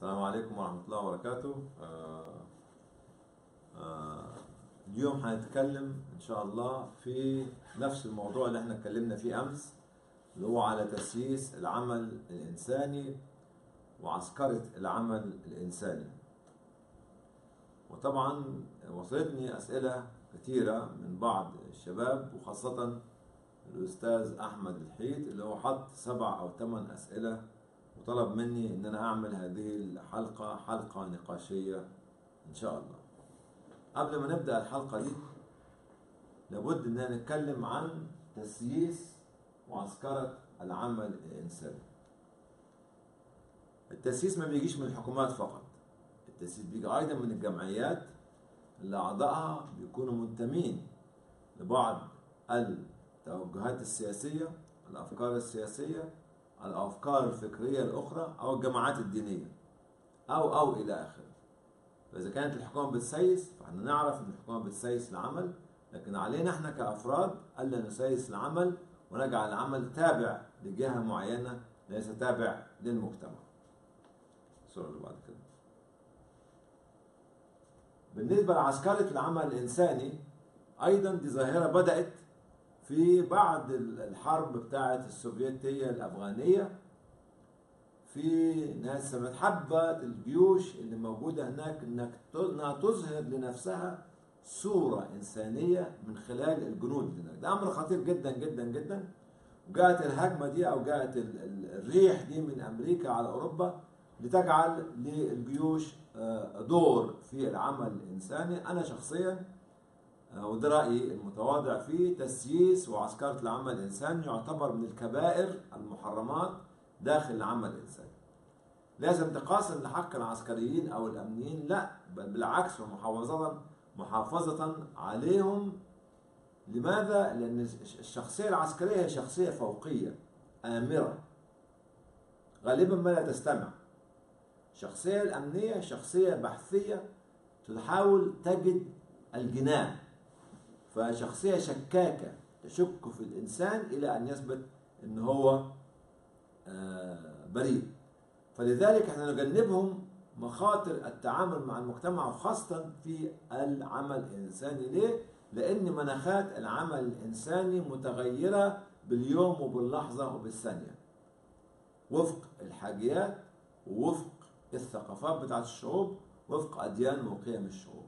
السلام عليكم ورحمة الله وبركاته. اليوم هنتكلم إن شاء الله في نفس الموضوع اللي احنا اتكلمنا فيه أمس، اللي هو على تسييس العمل الإنساني وعسكرة العمل الإنساني. وطبعا وصلتني أسئلة كثيرة من بعض الشباب، وخاصة الأستاذ أحمد الحيد اللي هو حط 7 أو 8 أسئلة، وطلب مني ان انا اعمل هذه الحلقة حلقة نقاشية ان شاء الله. قبل ما نبدأ الحلقة دي لابد ان نتكلم عن تسييس وعسكرة العمل الانساني. التسييس ما بيجيش من الحكومات فقط، التسييس بيجي ايضا من الجمعيات اللي اعضائها بيكونوا منتمين لبعض التوجهات السياسية، الافكار السياسية، الأفكار الفكرية الأخرى، أو الجماعات الدينية أو إلى آخره. فإذا كانت الحكومة بتسيس فإحنا نعرف أن الحكومة بتسيس العمل، لكن علينا إحنا كأفراد ألا نسيس العمل ونجعل العمل تابع لجهة معينة ليس تابع للمجتمع. الصورة اللي بعد كده. بالنسبة لعسكرة العمل الإنساني أيضا دي ظاهرة بدأت في بعد الحرب بتاعت السوفيتية الأفغانية، في ناس سمت حبت الجيوش اللي موجودة هناك انها تظهر لنفسها صورة إنسانية من خلال الجنود هناك. ده أمر خطير جدا جدا جدا. وجاءت الهجمة دي أو جاءت الريح دي من أمريكا على أوروبا لتجعل للجيوش دور في العمل الإنساني. أنا شخصيا وده رأيي المتواضع فيه، تسييس وعسكرة العمل الإنساني يعتبر من الكبائر المحرمات داخل العمل الإنساني. لازم تقاصر لحق العسكريين أو الأمنيين، لا بل بالعكس، محافظة عليهم. لماذا؟ لأن الشخصية العسكرية هي شخصية فوقية آمرة غالبا ما لا تستمع. الشخصية الأمنية شخصية بحثية تحاول تجد الجنان، فشخصية شكاكة تشك في الإنسان إلى أن يثبت أن هو بريء. فلذلك احنا نجنبهم مخاطر التعامل مع المجتمع، وخاصة في العمل الإنساني. ليه؟ لأن مناخات العمل الإنساني متغيرة باليوم وباللحظة وبالثانية، وفق الحاجيات ووفق الثقافات بتاعت الشعوب، وفق أديان وقيم الشعوب.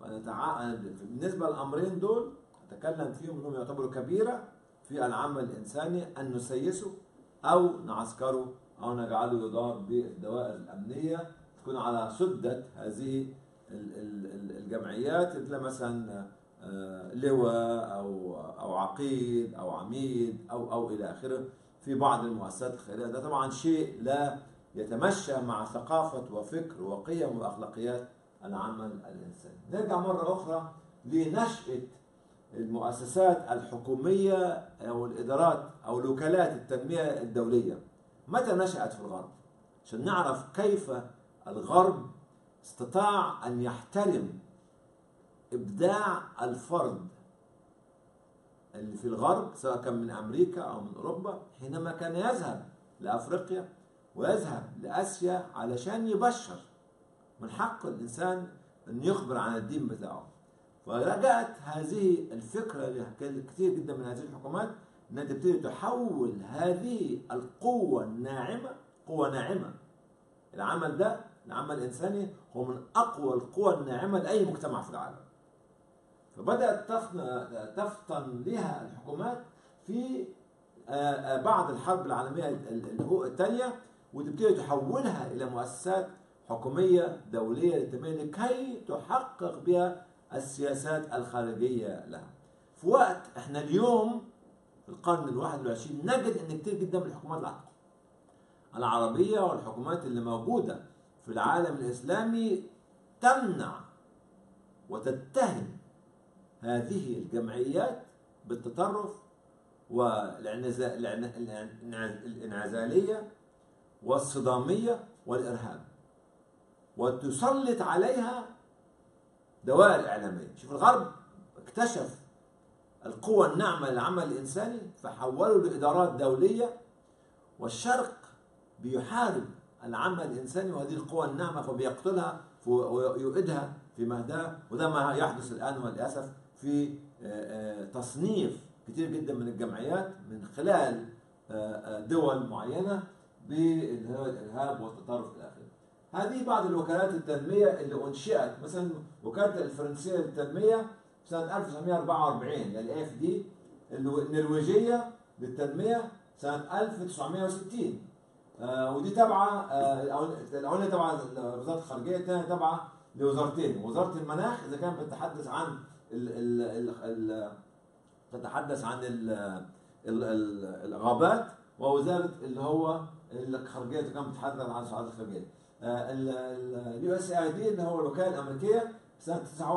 بالنسبة للأمرين دول أتكلم فيهم أنهم يعتبروا كبيرة في العمل الإنساني، أن نسيسه أو نعسكره أو نجعله يدار بالدوائر الأمنية تكون على سدة هذه الجمعيات، مثل مثلا لواء أو عقيد أو عميد أو إلى آخره في بعض المؤسسات الخيرية. ده طبعا شيء لا يتمشى مع ثقافة وفكر وقيم وأخلاقيات العمل الإنساني. نرجع مرة أخرى لنشأة المؤسسات الحكومية أو الإدارات أو الوكالات التنمية الدولية. متى نشأت في الغرب؟ عشان نعرف كيف الغرب استطاع أن يحترم إبداع الفرد اللي في الغرب، سواء كان من أمريكا أو من أوروبا، حينما كان يذهب لأفريقيا ويذهب لآسيا علشان يبشر. من حق الإنسان أن يخبر عن الدين بتاعه. فرجعت هذه الفكرة كثير جدا من هذه الحكومات أنها تبتدي تحول هذه القوة الناعمة قوة ناعمة. العمل ده، العمل الإنساني، هو من أقوى القوى الناعمة لأي مجتمع في العالم. فبدأت تفطن لها الحكومات في بعد الحرب العالمية الثانية، وتبتدي تحولها إلى مؤسسات حكومية دولية للتنمية لكي تحقق بها السياسات الخارجية لها. في وقت احنا اليوم في القرن 21 نجد ان كتير جدا من الحكومات العربية والحكومات اللي موجودة في العالم الإسلامي تمنع وتتهم هذه الجمعيات بالتطرف والانعزالية والصدامية والإرهاب، وتسلط عليها دوائر إعلامية. شوف، الغرب اكتشف القوة الناعمة للعمل الإنساني فحولوا لإدارات دولية، والشرق بيحارب العمل الإنساني وهذه القوى الناعمة فبيقتلها ويؤيدها في مهدها. وده ما يحدث الآن وللأسف في تصنيف كتير جدا من الجمعيات من خلال دول معينة بالإرهاب والتطرف إلى آخره. هذه بعض الوكالات التنمية اللي أنشئت، مثلا وكالة الفرنسية للتنمية سنة 1944 يعني AFD، النرويجية للتنمية سنة 1960. ودي تابعة الأولى تبع وزارة الخارجية، الثانية تابعة لوزارتين، وزارة المناخ إذا كانت بتتحدث عن تتحدث عن الغابات، ووزارة اللي هو الخارجية إذا كانت بتتحدث عن السعادة الخارجية. USAID اللي هو الوكالة الأمريكية سنة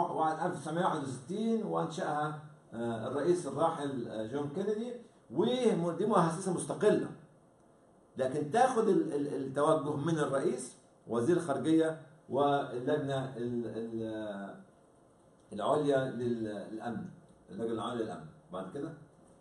1961 وأنشأها الرئيس الراحل جون كينيدي، ودي مؤسسة مستقلة لكن تاخذ التوجه من الرئيس وزير الخارجية واللجنة العليا للأمن، اللجنة العليا للأمن. بعد كده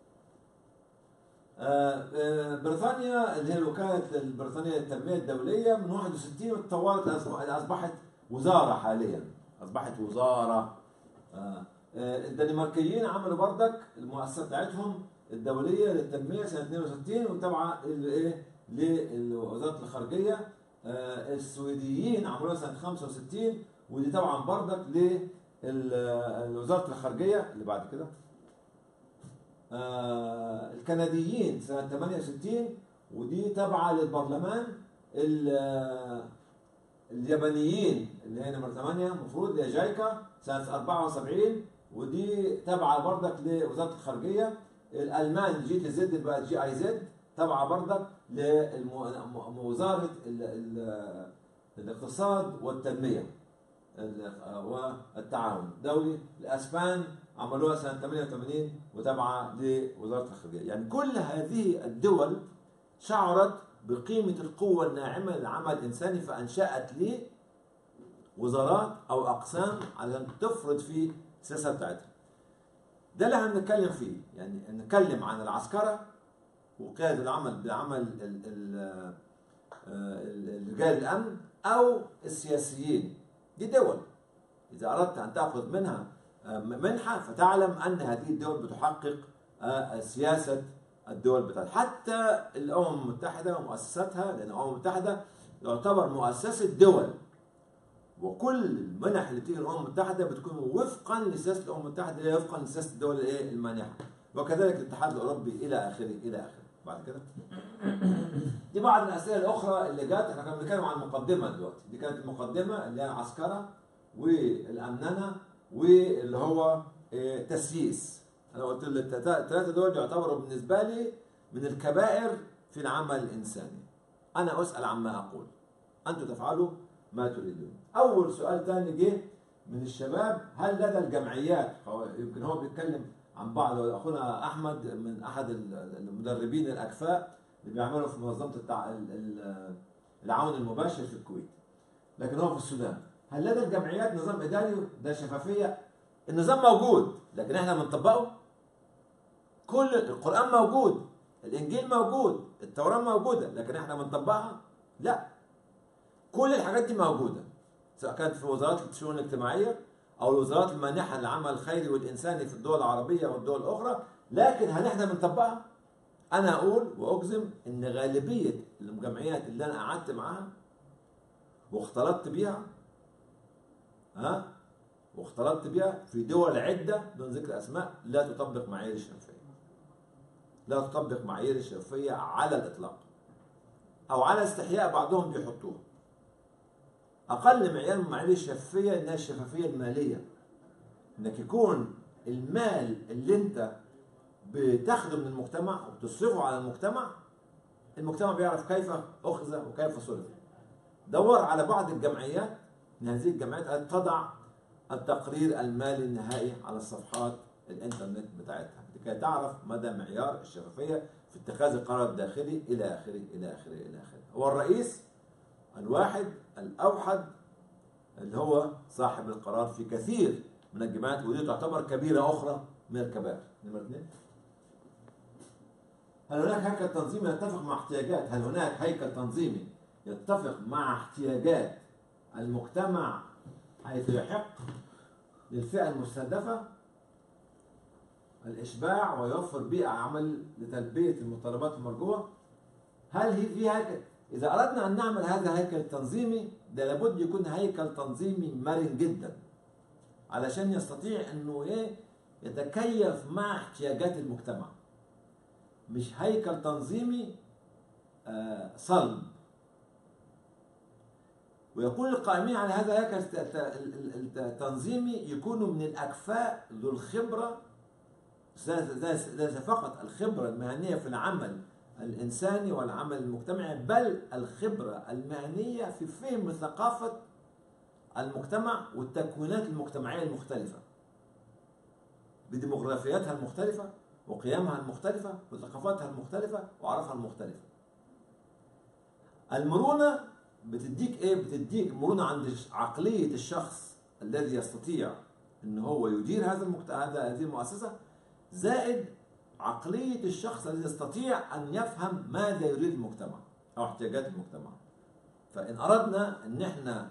بريطانيا اللي هي الوكالة البريطانية للتنمية الدولية من 61 وتطورت أصبحت وزارة حاليا، أصبحت وزارة. الدنماركيين عملوا بردك المؤسسة بتاعتهم الدولية للتنمية سنة 62 وتابعة لوزارة الخارجية. السويديين عملوها سنة 65 ودي طبعا بردك لوزارة الخارجية اللي بعد كده. الكنديين سنة 68 ودي تابعة للبرلمان. اليابانيين اللي هي نمرة 8 المفروض اللي هي جايكا سنة 74 ودي تابعة بردك لوزارة الخارجية. الألمان جي تي زد اللي بقت جي اي زد تابعة بردك لوزارة الاقتصاد والتنمية والتعاون الدولي. الأسبان عملوها سنة 88 وتابعة لوزارة الخارجية. يعني كل هذه الدول شعرت بقيمة القوة الناعمة للعمل الإنساني فأنشأت ليه وزارات أو أقسام علشان تفرض في السياسة بتاعتها. ده اللي هنتكلم فيه، يعني نتكلم عن العسكرة وقيادة العمل بعمل رجال الأمن أو السياسيين. دي دول إذا أردت أن تأخذ منها منحة فتعلم أن هذه الدول بتحقق سياسة الدول بتاعتها. حتى الأمم المتحدة ومؤسساتها، لأن الأمم المتحدة يعتبر مؤسسة دول وكل المنح اللي بتيجي الأمم المتحدة بتكون وفقا لسياسة الأمم المتحدة وفقا لسياسة الدول المانحة، وكذلك الاتحاد الأوروبي إلى آخره إلى آخره. بعد كده دي بعض الأسئلة الأخرى اللي جت. احنا كنا بنتكلم عن المقدمة دلوقتي، دي كانت المقدمة اللي هي العسكرة والأمننة واللي هو تسييس. أنا قلت الثلاثة دول يعتبروا بالنسبة لي من الكبائر في العمل الإنساني. أنا أسأل عما أقول، أنتم تفعلوا ما تريدون. أول سؤال ثاني جه من الشباب، هل لدى الجمعيات، يمكن هو بيتكلم عن بعض، أخونا أحمد من أحد المدربين الأكفاء اللي بيعملوا في منظمة العون المباشر في الكويت، لكن هو في السودان. هل لدى الجمعيات نظام إداري؟ ده شفافية. النظام موجود لكن احنا بنطبقه. كل القرآن موجود، الإنجيل موجود، التوراة موجودة، لكن احنا بنطبقها؟ لا. كل الحاجات دي موجودة سواء كانت في وزارات الشؤون الاجتماعية أو الوزارات المانحة للعمل الخيري والإنساني في الدول العربية والدول الأخرى، لكن هل احنا بنطبقها؟ أنا أقول وأجزم إن غالبية الجمعيات اللي أنا قعدت معاها واختلطت بيها واختلطت بيها في دول عدة دون ذكر أسماء لا تطبق معايير الشفافية. لا تطبق معايير الشفافية على الإطلاق، أو على استحياء بعضهم بيحطوها. أقل معيار من معايير الشفافية إنها الشفافية المالية، إنك يكون المال اللي أنت بتاخده من المجتمع وتصرفه على المجتمع بيعرف كيف أخذ وكيف صرف. دور على بعض الجمعيات من هذه الجمعيات تضع التقرير المالي النهائي على الصفحات الانترنت بتاعتها لكي تعرف مدى معيار الشفافية في اتخاذ القرار الداخلي إلى آخره إلى آخره إلى آخره. هو الرئيس الواحد الأوحد اللي هو صاحب القرار في كثير من الجمعيات، ودي تعتبر كبيرة أخرى من الكبائر. نمرة 2، هل هناك هيكل تنظيمي يتفق مع احتياجات؟ هل هناك هيكل تنظيمي يتفق مع احتياجات المجتمع حيث يحق للفئة المستهدفة الإشباع ويوفر بيئة عمل لتلبية المتطلبات المرجوة. هل هي في هيكل؟ إذا أردنا أن نعمل هذا الهيكل التنظيمي ده لابد يكون هيكل تنظيمي مرن جدا علشان يستطيع أنه يتكيف مع احتياجات المجتمع، مش هيكل تنظيمي صلب. ويقول القائمين على هذا الهيكل التنظيمي يكونوا من الأكفاء ذو الخبرة، ليس فقط الخبرة المهنية في العمل الإنساني والعمل المجتمعي، بل الخبرة المهنية في فهم ثقافة المجتمع والتكوينات المجتمعية المختلفة بديموغرافياتها المختلفة وقيمها المختلفة وثقافاتها المختلفة وأعرافها المختلفة. المرونة بتديك إيه؟ بتديك مرونة عند عقلية الشخص الذي يستطيع إن هو يدير هذه المؤسسة، زائد عقلية الشخص الذي يستطيع أن يفهم ماذا يريد المجتمع أو احتياجات المجتمع. فإن أردنا أن احنا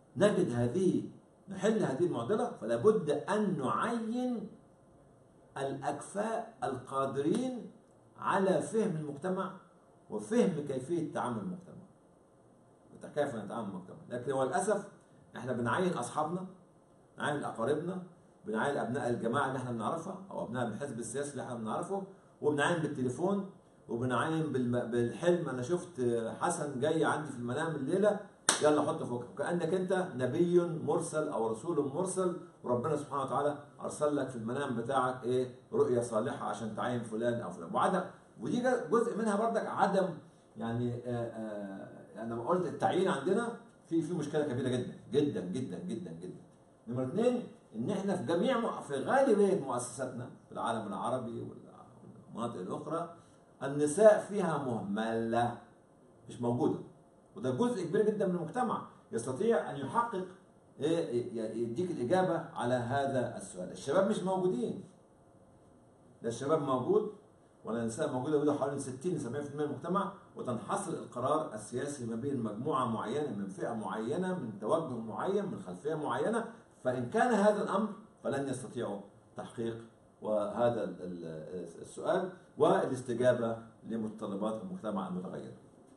نحل هذه المعضلة فلا بد أن نعين الأكفاء القادرين على فهم المجتمع وفهم كيفية تعامل المجتمع، كيف نتعامل مع المجتمع. لكن هو للأسف احنا بنعين أصحابنا، بنعين أقاربنا، بنعين أبناء الجماعة اللي احنا بنعرفها أو أبناء الحزب السياسي اللي احنا بنعرفه، وبنعين بالتليفون وبنعين بالحلم. أنا شفت حسن جاي عندي في المنام الليلة، يلا حط فوق، كأنك أنت نبي مرسل أو رسول مرسل، وربنا سبحانه وتعالى أرسل لك في المنام بتاعك رؤية صالحة عشان تعين فلان أو فلان. ودي جزء منها بردك عدم يعني أنا لما قلت التعيين عندنا في مشكلة كبيرة جدا جدا جدا جدا جدا. نمرة 2 إن إحنا في غالبية مؤسساتنا في العالم العربي والمناطق الأخرى النساء فيها مهملة، مش موجودة، وده جزء كبير جدا من المجتمع يستطيع أن يحقق يديك الإجابة على هذا السؤال. الشباب مش موجودين، لا الشباب موجود ولا النساء موجودة، وده حوالي 60 ل 70% من المجتمع، وتنحصر القرار السياسي ما بين مجموعة معينة من فئة معينة من توجه معين من خلفية معينة. فإن كان هذا الأمر فلن يستطيعوا تحقيق وهذا السؤال والاستجابة لمتطلبات المجتمع المتغير.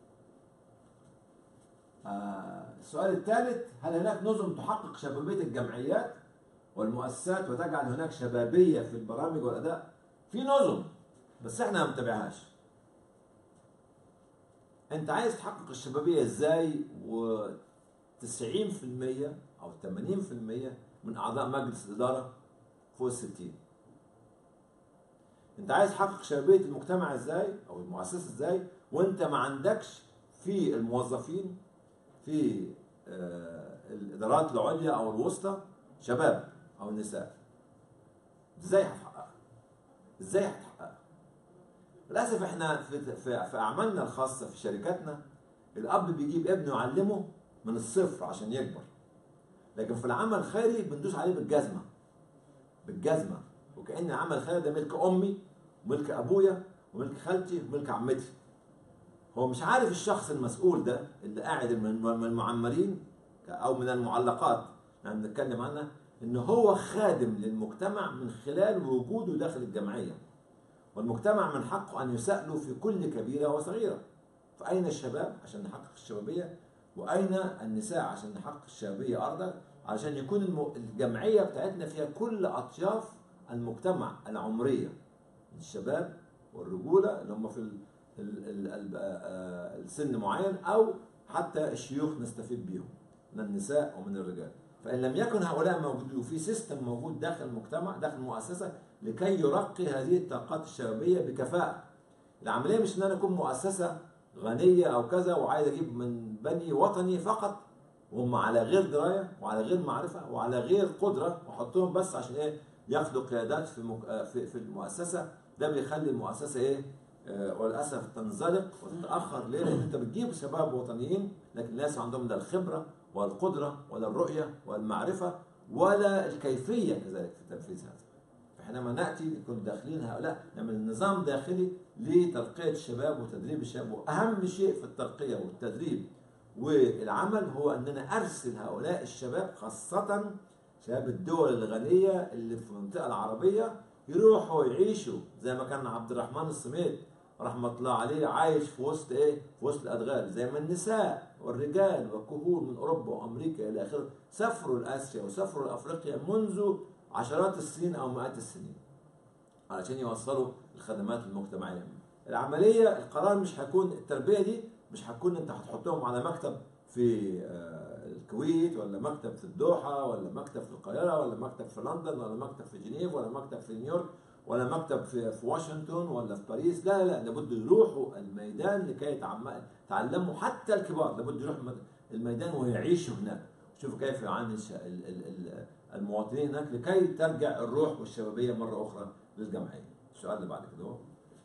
السؤال الثالث: هل هناك نظم تحقق شبابية الجمعيات والمؤسسات وتجعل هناك شبابية في البرامج والأداء؟ في نظم بس احنا ما بنتبعهاش. انت عايز تحقق الشبابية ازاي و90% او 80% من اعضاء مجلس الادارة فوق ال60؟ انت عايز تحقق شبابية المجتمع ازاي او المؤسسة ازاي وانت ما عندكش في الموظفين في الادارات العليا او الوسطى شباب او نساء؟ ازاي هتحققها؟ ازاي هتحققها؟ للاسف احنا في اعمالنا الخاصه في شركاتنا الاب بيجيب ابنه يعلمه من الصفر عشان يكبر، لكن في العمل الخيري بندوس عليه بالجزمه، وكأن العمل الخيري ده ملك امي وملك ابويا وملك خالتي وملك عمتي. هو مش عارف الشخص المسؤول ده اللي قاعد من المعمرين او من المعلقات يعني بنتكلم عنها ان هو خادم للمجتمع من خلال وجوده داخل الجمعيه، والمجتمع من حقه ان يسأله في كل كبيره وصغيره. فاين الشباب عشان نحقق الشبابيه؟ واين النساء عشان نحقق الشبابيه ارضا؟ عشان يكون الجمعيه بتاعتنا فيها كل اطياف المجتمع العمريه، الشباب والرجوله اللي هم في السن معين، او حتى الشيوخ نستفيد بيهم من النساء ومن الرجال. فإن لم يكن هؤلاء موجودين وفي سيستم موجود داخل المجتمع داخل المؤسسة لكي يرقي هذه الطاقات الشبابية بكفاءة. العملية مش ان انا اكون مؤسسة غنية او كذا وعايز اجيب من بني وطني فقط وهم على غير دراية وعلى غير معرفة وعلى غير قدرة واحطهم بس عشان ياخدوا قيادات في المؤسسة. ده بيخلي المؤسسة وللاسف تنزلق وتتاخر. ليه؟ لان انت بتجيب شباب وطنيين لكن ليس عندهم لا الخبره ولا القدره ولا الرؤيه ولا المعرفه ولا الكيفيه كذلك في تنفيذ هذا. فحينما ناتي نكون داخلين هؤلاء نعمل نظام داخلي لترقيه الشباب وتدريب الشباب. واهم شيء في الترقيه والتدريب والعمل هو أن أنا أرسل هؤلاء الشباب، خاصة شباب الدول الغنية اللي في المنطقة العربية، يروحوا يعيشوا زي ما كان عبد الرحمن الصميد رحمة الله عليه عايش في وسط إيه؟ في وسط الأدغال، زي ما النساء والرجال والكهول من أوروبا وأمريكا إلى آخره سافروا لآسيا وسافروا لأفريقيا منذ عشرات السنين أو مئات السنين علشان يوصلوا الخدمات المجتمعية. العملية القرار مش هيكون التربية دي، مش هتكون انت هتحطهم على مكتب في الكويت، ولا مكتب في الدوحة، ولا مكتب في القاهرة، ولا مكتب في لندن، ولا مكتب في جنيف، ولا مكتب في نيويورك، ولا مكتب في واشنطن، ولا في باريس. لا لا، لابد يروحوا الميدان لكي يتعلموا. حتى الكبار لابد يروحوا الميدان ويعيشوا هناك، شوفوا كيف يعاني المواطنين هناك، لكي ترجع الروح والشبابية مرة أخرى للجمعية. السؤال اللي بعد كده هو: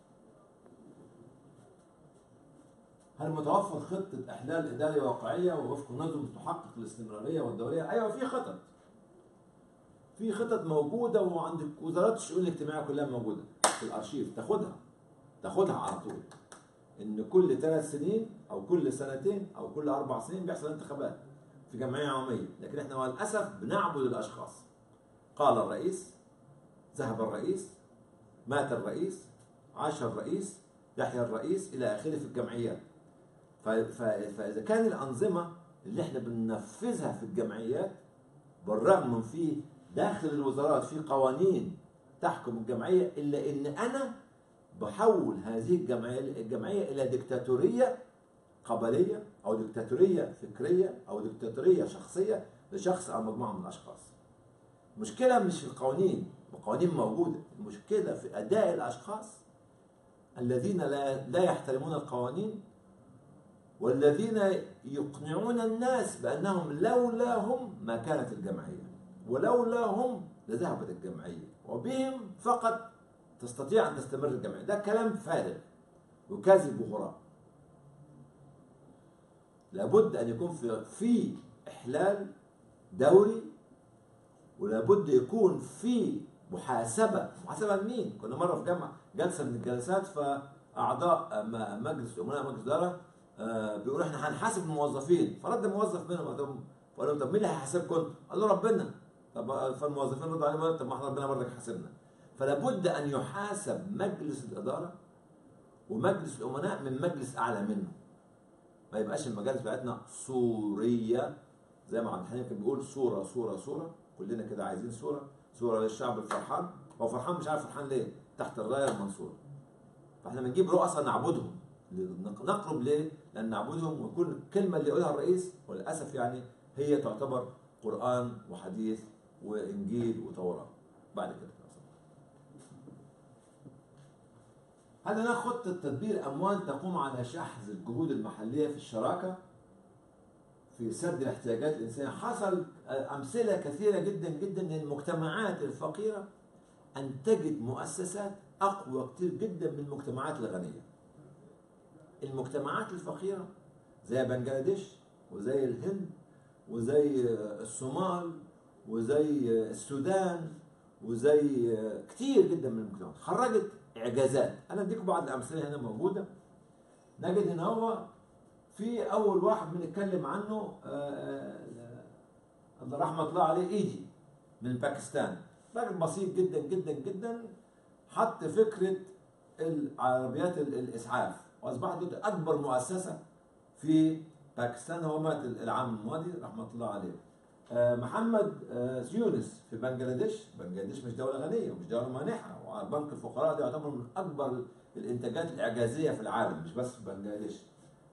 هل متوفر خطة إحلال إداري واقعية ووفق نظم تحقق الاستمرارية والدورية؟ أيوة، في خطط. في خطط موجودة، وعند وزارات الشؤون الاجتماعية كلها موجودة في الأرشيف، تاخدها على طول. إن كل 3 سنين أو كل سنتين أو كل 4 سنين بيحصل انتخابات في جمعية عمومية، لكن إحنا للأسف بنعبد الأشخاص. قال الرئيس، ذهب الرئيس، مات الرئيس، عاش الرئيس، يحيى الرئيس، إلى آخره في الجمعيات. فإذا كان الأنظمة اللي احنا بننفذها في الجمعيات، بالرغم من في داخل الوزارات في قوانين تحكم الجمعية، إلا إن أنا بحول هذه الجمعية إلى ديكتاتورية قبلية، أو ديكتاتورية فكرية، أو ديكتاتورية شخصية لشخص أو مجموعة من الأشخاص. المشكلة مش في القوانين، القوانين موجودة، المشكلة في أداء الأشخاص الذين لا يحترمون القوانين، والذين يقنعون الناس بأنهم لولا هم ما كانت الجمعية، ولولا هم لذهبت الجمعية، وبهم فقط تستطيع أن تستمر الجمعية. ده كلام فارغ وكاذب وهراء. لابد أن يكون في إحلال دوري، ولابد يكون في محاسبة لمين؟ كنا مرة في جلسة من الجلسات، فأعضاء مجلس أمناء مجلس إدارة بيقولوا احنا هنحاسب الموظفين، فرد موظف منهم فقال لهم: طب مين اللي هيحاسبكم؟ قالوا: ربنا. طب فالموظفين ردوا عليهم: طب ما احنا ربنا برضك يحاسبنا. فلابد ان يحاسب مجلس الاداره ومجلس الامناء من مجلس اعلى منه. ما يبقاش المجالس بتاعتنا صوريه، زي ما عبد الحليم كان بيقول: صوره صوره صوره، كلنا كده عايزين صوره للشعب الفرحان. هو فرحان مش عارف فرحان ليه تحت الرايه المنصوره. فاحنا بنجيب رؤساء نعبدهم، نقرب ليه؟ لأن نعبدهم، وكل كلمة اللي يقولها الرئيس وللأسف يعني هي تعتبر قرآن وحديث وإنجيل وتوراة. بعد كده هل هناك خطة تدبير أموال تقوم على شحذ الجهود المحلية في الشراكة في سد الاحتياجات الإنسانية؟ حصل أمثلة كثيرة جدا جدا للمجتمعات الفقيرة أن تجد مؤسسات أقوى كتير جدا من المجتمعات الغنية. المجتمعات الفقيرة زي بنجلاديش وزي الهند وزي الصومال وزي السودان وزي كتير جدا من المجتمعات خرجت إعجازات. أنا أديكم بعض الأمثلة هنا موجودة. نجد هنا هو في أول واحد بنتكلم عنه رحمة الله عليه، إيدي من باكستان، راجل بسيط جدا جدا جدا، حط فكرة العربيات الإسعاف، وأصبحت أكبر مؤسسة في باكستان. هو مات العام الماضي رحمة الله عليه. محمد يونس في بنجلاديش مش دولة غنية ومش دولة مانحة، وبنك الفقراء ده يعتبر من أكبر الإنتاجات الإعجازية في العالم، مش بس في بنجلاديش.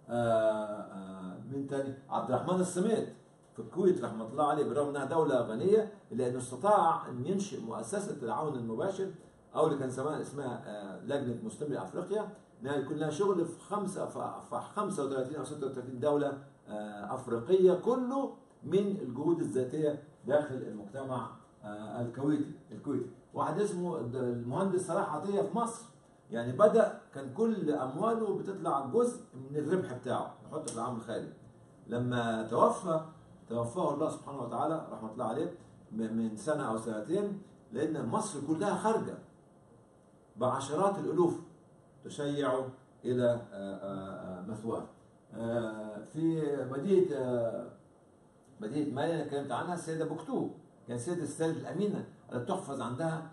من تاني؟ عبد الرحمن الصميد في الكويت رحمة الله عليه، بالرغم أنها دولة غنية إلا أنه استطاع أن ينشئ مؤسسة العون المباشر، أو اللي كان زمان اسمها لجنة مسلمي أفريقيا، أنها يكون لها شغل في 35 أو 36 دولة أفريقية، كله من الجهود الذاتية داخل المجتمع الكويتي. واحد اسمه المهندس صلاح عطية في مصر، يعني بدأ كان كل أمواله بتطلع جزء من الربح بتاعه يحطه في العام الخالي. لما توفاه الله سبحانه وتعالى رحمة الله عليه من سنة أو سنتين، لأن مصر كلها خارجة بعشرات الألوف تشيع إلى مثواه. في مدينة مالي أنا اتكلمت عنها، السيدة بوكتو كانت سيدة السيد الأمينة التي تحفظ عندها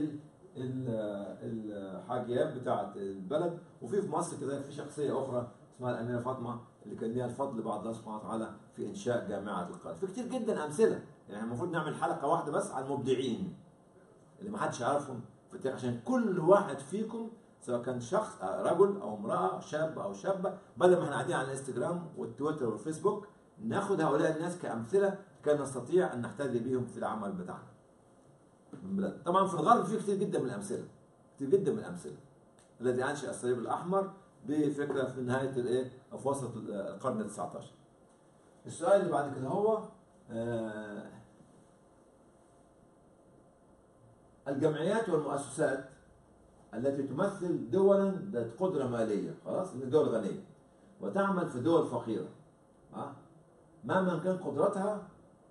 الحاجيات بتاعة البلد. وفي مصر كذلك في شخصية أخرى اسمها الأميرة فاطمة اللي كان ليها الفضل بعد الله سبحانه وتعالى في إنشاء جامعة القاهرة. في كتير جدا أمثلة، يعني المفروض نعمل حلقة واحدة بس على المبدعين اللي ما حدش يعرفهم في التاريخ، عشان كل واحد فيكم سواء كان شخص رجل أو امرأة، شاب أو شابة، بدل ما احنا قاعدين على الانستجرام والتويتر والفيسبوك، ناخد هؤلاء الناس كأمثلة كان نستطيع أن نحتذي بهم في العمل بتاعنا من بلاد. طبعا في الغرب في كتير جدا من الأمثلة، كتير جدا من الأمثلة. الذي أنشأ الصليب الأحمر بفكرة في نهاية الإيه؟ في وسط القرن ال 19. السؤال اللي بعد كده هو الجمعيات والمؤسسات التي تمثل دولا ذات قدرة مالية، خلاص، دول غنية وتعمل في دول فقيرة، مهما كان قدرتها،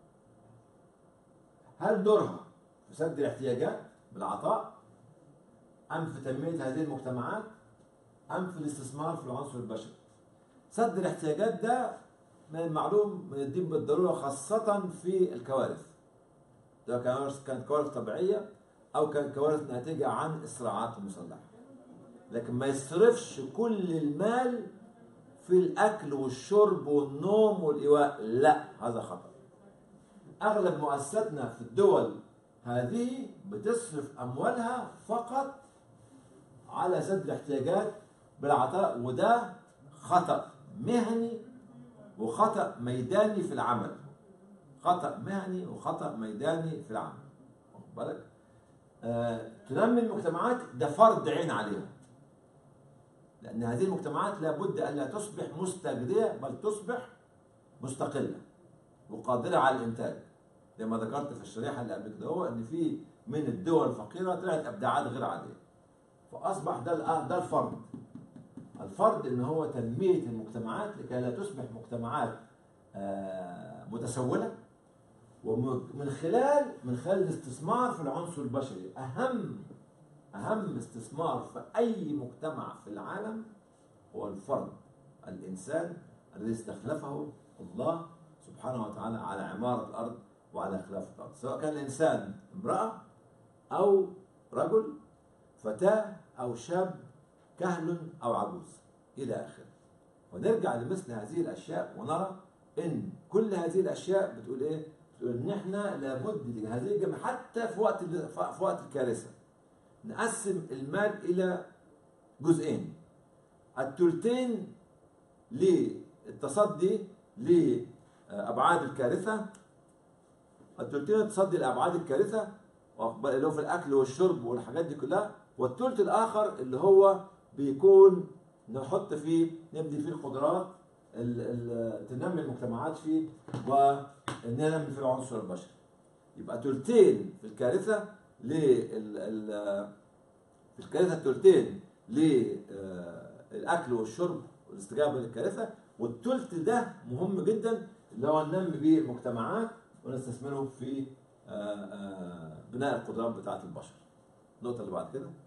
هل دورها في سد الاحتياجات بالعطاء، أم في تنمية هذه المجتمعات، أم في الاستثمار في العنصر البشري؟ سد الاحتياجات ده من المعلوم من الدين بالضرورة، خاصة في الكوارث، سواء كانت كوارث طبيعية أو كانت كوارث ناتجة عن الصراعات المسلحة. لكن ما يصرفش كل المال في الأكل والشرب والنوم والإيواء، لا، هذا خطأ. أغلب مؤسساتنا في الدول هذه بتصرف أموالها فقط على سد الاحتياجات بالعطاء، وده خطأ مهني وخطأ ميداني في العمل. خطأ مهني وخطأ ميداني في العمل. واخد بالك؟ تنمي المجتمعات ده فرض عين عليها، لأن هذه المجتمعات لابد أن لا تصبح مستجدية، بل تصبح مستقلة وقادرة على الإنتاج. زي ما ذكرت في الشريحة اللي قبل كده، هو إن في من الدول الفقيرة طلعت إبداعات غير عادية، فأصبح ده الفرض إن هو تنمية المجتمعات لكي لا تصبح مجتمعات متسولة، ومن خلال الاستثمار في العنصر البشري. أهم استثمار في أي مجتمع في العالم هو الفرد، الإنسان الذي استخلفه الله سبحانه وتعالى على عمارة الأرض وعلى خلافة الأرض، سواء كان الإنسان امرأة أو رجل، فتاة أو شاب، كهل أو عجوز إلى آخره. ونرجع لمثل هذه الأشياء ونرى إن كل هذه الأشياء بتقول إيه؟ بتقول إن إحنا لابد هذه الجميع حتى في وقت الكارثة نقسم المال إلى جزئين: الثلثين للتصدي لأبعاد الكارثة، الثلثين التصدي لأبعاد الكارثة اللي هو في الأكل والشرب والحاجات دي كلها، والثلث الآخر اللي هو بيكون نحط فيه، نبني فيه القدرات، تنمي المجتمعات فيه، وننمي في العنصر البشري. يبقى ثلثين في الكارثة في الكارثة، الثلثين للأكل والشرب والاستجابة للكارثة، والثلث ده مهم جدا اللي هو ننمي بيه المجتمعات ونستثمره في بناء القدرات بتاعة البشر. النقطة اللي بعد كده،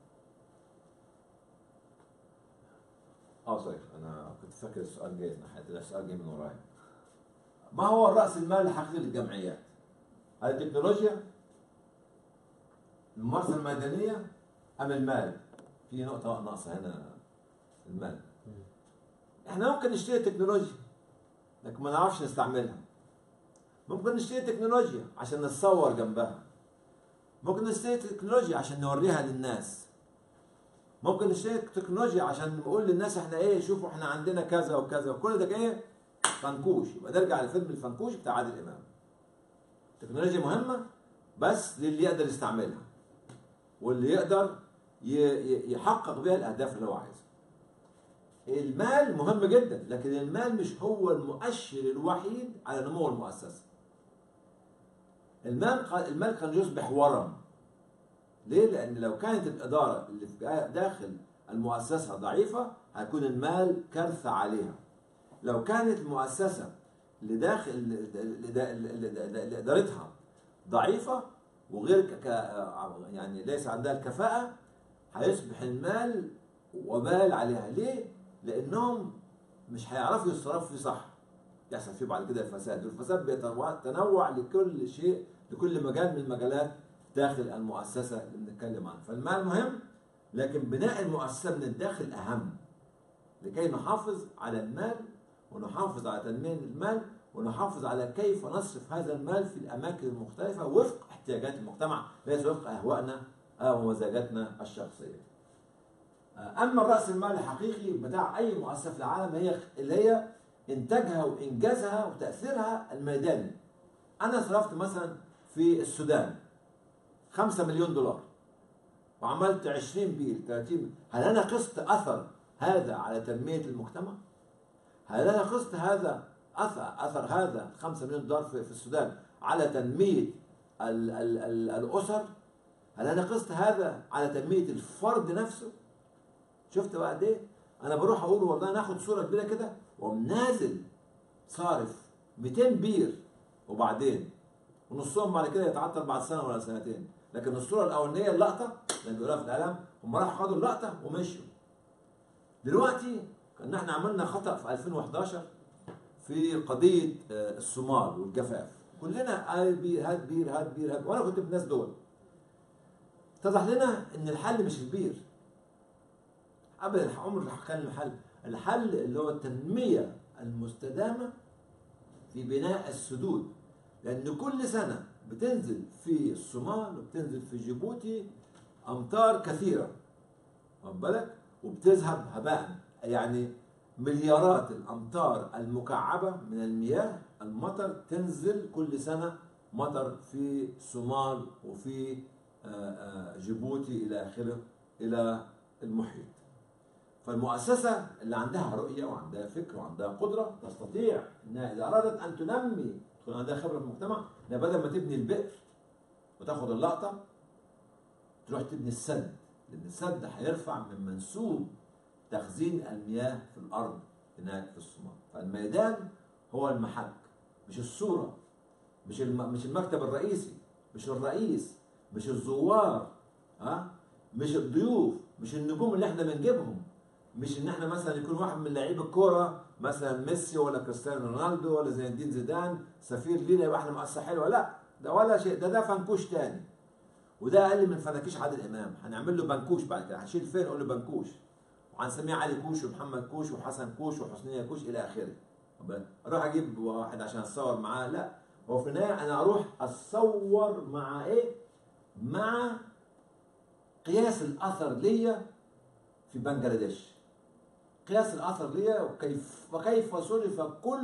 صحيح، أنا كنت فاكر السؤال جاي ناحية، السؤال جاي من ورايا. ما هو رأس المال الحقيقي للجمعيات؟ هل التكنولوجيا، الممارسة الميدانية، أم المال؟ في نقطة ناقصة هنا، المال. احنا ممكن نشتري تكنولوجيا لكن ما نعرفش نستعملها. ممكن نشتري تكنولوجيا عشان نتصور جنبها. ممكن نشتري تكنولوجيا عشان نوريها للناس. ممكن نشتري تكنولوجيا عشان نقول للناس احنا ايه، شوفوا احنا عندنا كذا وكذا، وكل ده ايه؟ فنكوش. يبقى نرجع لفيلم الفنكوش بتاع عادل إمام. التكنولوجيا مهمة بس للي يقدر يستعملها واللي يقدر يحقق بها الأهداف اللي هو عايزها. المال مهم جدا، لكن المال مش هو المؤشر الوحيد على نمو المؤسسة. المال كان يصبح ورم. ليه؟ لأن لو كانت الإدارة اللي في داخل المؤسسة ضعيفة هيكون المال كارثة عليها. لو كانت المؤسسة اللي داخل اللي إدارتها ضعيفة وغير يعني ليس عندها الكفاءة، هيصبح المال وبال عليها. ليه؟ لأنهم مش هيعرفوا يتصرفوا فيه صح، يحصل فيه بعد كده الفساد، والفساد بيتنوع لكل شيء، لكل مجال من المجالات داخل المؤسسة اللي بنتكلم عنها. فالمال مهم، لكن بناء المؤسسة من الداخل أهم، لكي نحافظ على المال ونحافظ على تنمية المال ونحافظ على كيف نصرف هذا المال في الأماكن المختلفة وفق احتياجات المجتمع، ليس وفق أهوائنا أو مزاجاتنا الشخصية. أما الرأس المال الحقيقي بتاع أي مؤسسة في العالم هي اللي هي إنتاجها وإنجازها وتأثيرها الميداني. أنا صرفت مثلا في السودان 5 مليون دولار وعملت 20 بير 30، هل أنا قست أثر هذا على تنمية المجتمع؟ هل أنا قست هذا أثر هذا 5 مليون دولار في السودان على تنمية الأسر؟ هل أنا قست هذا على تنمية الفرد نفسه؟ شفت بقى قد ايه؟ انا بروح اقول والله ناخد صوره كبيره كده ومنازل صارف 200 بير وبعدين ونصهم بعد كده يتعطل بعد سنه ولا سنتين، لكن الصوره الاولانيه اللقطه اللي بيقولوها في الاعلام هم راحوا خدوا اللقطه ومشوا. دلوقتي كنا احنا عملنا خطا في 2011 في قضيه الصومال والجفاف، كلنا بير هات بير هات بير هات، وانا كنت من الناس دول. اتضح لنا ان الحل مش البير ابدا، عمر كان الحل اللي هو التنميه المستدامه في بناء السدود، لان كل سنه بتنزل في الصومال وبتنزل في جيبوتي امطار كثيره، واخد بالك، وبتذهب هباء، يعني مليارات الامطار المكعبه من المياه المطر تنزل كل سنه مطر في الصومال وفي جيبوتي الى اخره الى المحيط. فالمؤسسة اللي عندها رؤية وعندها فكر وعندها قدرة تستطيع انها اذا ارادت ان تنمي، تكون عندها خبرة في المجتمع، انها بدل ما تبني البئر وتاخد اللقطة تروح تبني السد، لان السد هيرفع من منسوب تخزين المياه في الارض هناك في الصومال. فالميدان هو المحك، مش الصورة، مش المكتب الرئيسي، مش الرئيس، مش الزوار، مش الضيوف، مش النجوم اللي احنا بنجيبهم، مش ان احنا مثلا يكون واحد من لعيب الكوره مثلا ميسي ولا كريستيانو رونالدو ولا زين الدين زيدان سفير لينا يبقى احنا مؤسسه حلوه، لا ده ولا شيء، ده فنكوش تاني، وده اقل من فناكيش عادل امام، هنعمل له بنكوش بعد كده، هنشيل فين نقول له بنكوش، وهنسميه علي كوش ومحمد كوش وحسن كوش وحسنيه كوش الى اخره. اروح اجيب واحد عشان اتصور معاه؟ لا، هو في النهايه انا اروح اتصور مع ايه؟ مع قياس الاثر ليا في بنجلاديش، قياس الاثر ليا وكيف صرف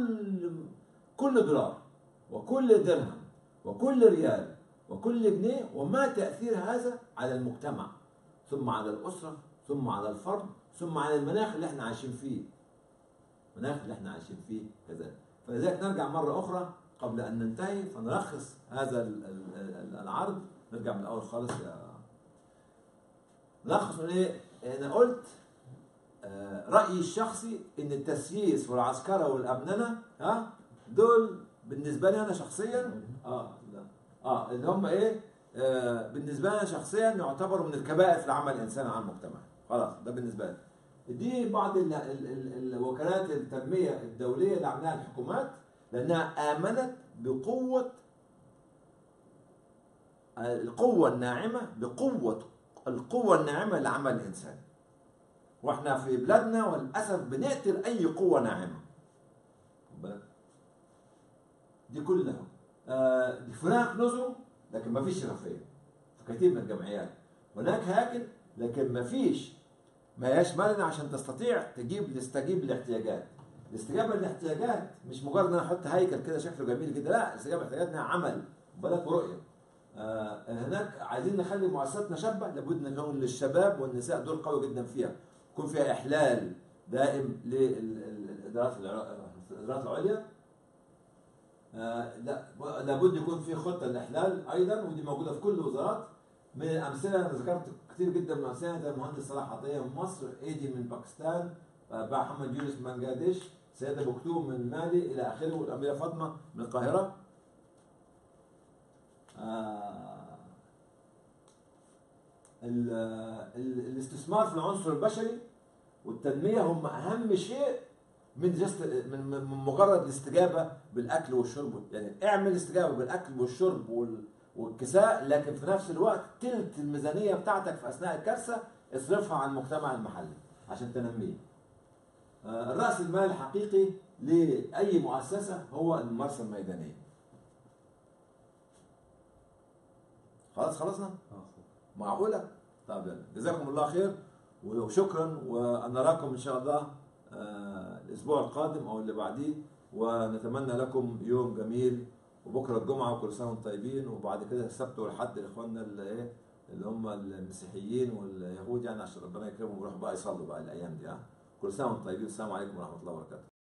كل دولار وكل درهم وكل ريال وكل جنيه، وما تاثير هذا على المجتمع، ثم على الاسره، ثم على الفرد، ثم على المناخ اللي احنا عايشين فيه، المناخ اللي احنا عايشين فيه كذلك. فلذلك نرجع مره اخرى قبل ان ننتهي فنلخص هذا العرض، نرجع من الاول خالص نلخص ايه؟ انا قلت رأيي الشخصي ان التسييس والعسكرة والأبننة دول بالنسبة لي انا شخصيا اللي هم ايه بالنسبة لي انا شخصيا يعتبروا من الكبائر في العمل الانساني على المجتمع. خلاص ده بالنسبة لي. دي بعض الوكالات التنمية الدولية اللي عملها الحكومات لانها آمنت بقوة القوة الناعمة، القوة الناعمة للعمل الانساني. واحنا في بلادنا وللاسف بنقتل اي قوه ناعمه. دي كلها دي فراغ نظم، لكن ما فيش شفافيه في كثير من الجمعيات. هناك هياكل لكن ما هياش مرنه عشان تستطيع تستجيب للاحتياجات. الاستجابه للاحتياجات مش مجرد ان انا احط هيكل كده شكله جميل كده، لا، الاستجابه للاحتياجات انها عمل بالك ورؤيه. هناك عايزين نخلي مؤسساتنا شابه، لابد نكون للشباب والنساء دور قوي جدا فيها، يكون فيها إحلال دائم للإدارات العليا. لابد يكون في خطة للإحلال أيضا، ودي موجودة في كل الوزارات. من الأمثلة أنا ذكرت كثير جدا من الأمثلة، زي المهندس صلاح عطية من مصر، إيدي من باكستان، محمد يونس من بنغلاديش، سيدة بكتوم من مالي إلى آخره، والأميرة فاطمة من القاهرة. الاستثمار في العنصر البشري والتنمية هم أهم شيء من جست من مجرد الاستجابه بالاكل والشرب. يعني اعمل استجابه بالاكل والشرب والكساء، لكن في نفس الوقت تلت الميزانيه بتاعتك في اثناء الكارثه اصرفها على المجتمع المحلي عشان تنميه. الراس المال الحقيقي لاي مؤسسه هو الممارسه الميدانيه. خلاص خلصنا؟ معقوله؟ طب يلا، جزاكم الله خير وشكرا، ونراكم ان شاء الله الاسبوع القادم او اللي بعديه، ونتمنى لكم يوم جميل، وبكره الجمعه وكل سنه وانتم طيبين، وبعد كده السبت والحد لاخواننا اللي هم المسيحيين واليهود، يعني عشان ربنا يكرمهم ويروحوا بقى يصلوا بقى الايام دي. كل سنه وانتم طيبين، والسلام عليكم ورحمه الله وبركاته.